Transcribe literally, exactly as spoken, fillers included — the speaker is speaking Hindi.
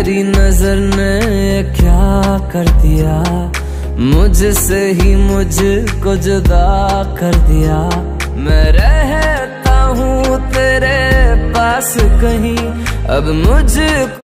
तेरी नजर ने क्या कर दिया, मुझसे ही मुझको जुदा कर दिया। मैं रहता हूँ तेरे पास कहीं, अब मुझ